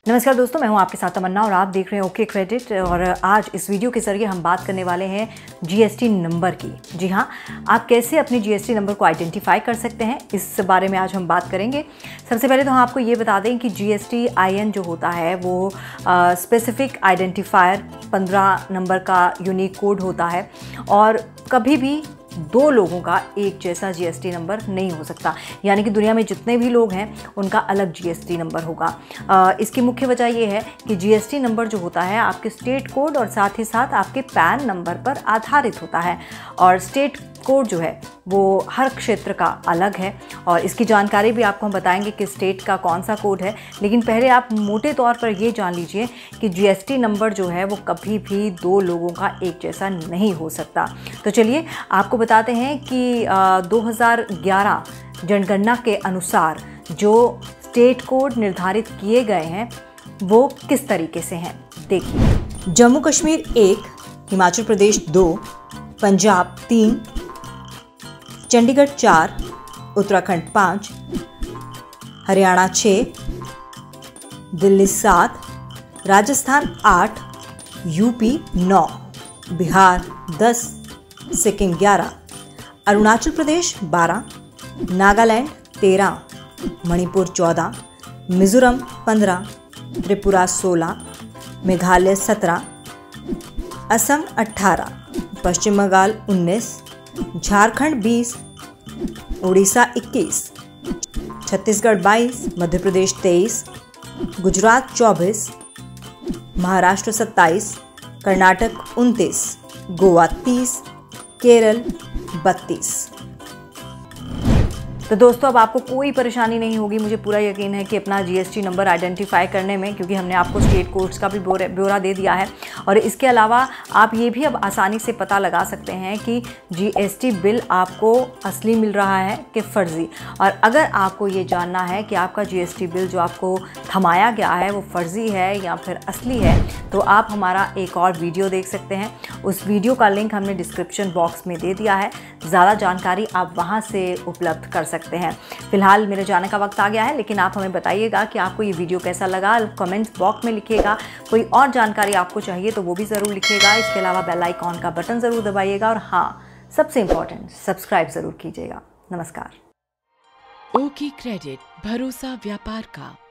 नमस्कार दोस्तों, मैं हूं आपके साथ तमन्ना और आप देख रहे हैं ओके क्रेडिट। और आज इस वीडियो के जरिए हम बात करने वाले हैं जीएसटी नंबर की। जी हां, आप कैसे अपने जीएसटी नंबर को आइडेंटिफाई कर सकते हैं, इस बारे में आज हम बात करेंगे। सबसे पहले तो हम आपको ये बता दें कि जीएसटी आईएन जो होता है वो स्पेसिफिक आइडेंटिफायर 15 नंबर का यूनिक कोड होता है और कभी भी दो लोगों का एक जैसा जीएसटी नंबर नहीं हो सकता। यानी कि दुनिया में जितने भी लोग हैं उनका अलग जीएसटी नंबर होगा। इसकी मुख्य वजह यह है कि जीएसटी नंबर जो होता है आपके स्टेट कोड और साथ ही साथ आपके पैन नंबर पर आधारित होता है। और स्टेट कोड जो है वो हर क्षेत्र का अलग है और इसकी जानकारी भी आपको हम बताएंगे कि स्टेट का कौन सा कोड है। लेकिन पहले आप मोटे तौर पर ये जान लीजिए कि जीएसटी नंबर जो है वो कभी भी दो लोगों का एक जैसा नहीं हो सकता। तो चलिए आपको बताते हैं कि 2011 जनगणना के अनुसार जो स्टेट कोड निर्धारित किए गए हैं वो किस तरीके से हैं। देखिए, जम्मू कश्मीर 1, हिमाचल प्रदेश 2, पंजाब 3, चंडीगढ़ 4, उत्तराखंड 5, हरियाणा 6, दिल्ली 7, राजस्थान 8, यूपी 9, बिहार 10, सिक्किम 11, अरुणाचल प्रदेश 12, नागालैंड 13, मणिपुर 14, मिजोरम 15, त्रिपुरा 16, मेघालय 17, असम 18, पश्चिम बंगाल 19, झारखंड 20, उड़ीसा 21, छत्तीसगढ़ 22, मध्य प्रदेश 23, गुजरात 24, महाराष्ट्र 27, कर्नाटक 29, गोवा 30, केरल 32। तो दोस्तों, अब आपको कोई परेशानी नहीं होगी, मुझे पूरा यकीन है कि अपना जीएसटी नंबर आइडेंटिफाई करने में, क्योंकि हमने आपको स्टेट कोड्स का भी ब्यौरा दे दिया है। और इसके अलावा आप ये भी अब आसानी से पता लगा सकते हैं कि जीएसटी बिल आपको असली मिल रहा है कि फ़र्ज़ी। और अगर आपको ये जानना है कि आपका जीएसटी बिल जो आपको थमाया गया है वो फ़र्ज़ी है या फिर असली है, तो आप हमारा एक और वीडियो देख सकते हैं। उस वीडियो का लिंक हमने डिस्क्रिप्शन बॉक्स में दे दिया है। ज़्यादा जानकारी आप वहाँ से उपलब्ध कर सकते हैं। फिलहाल मेरे जाने का वक्त आ गया है, लेकिन आप हमें बताइएगा कि आपको ये वीडियो कैसा लगा। कमेंट्स बॉक्स में लिखिएगा। कोई और जानकारी आपको चाहिए तो वो भी ज़रूर लिखिएगा। इसके अलावा बेल आइकॉन का बटन ज़रूर दबाइएगा और हाँ, सबसे इम्पॉर्टेंट, सब्सक्राइब ज़रूर कीजिएगा। नमस्कार। ओके क्रेडिट, भरोसा व्यापार का।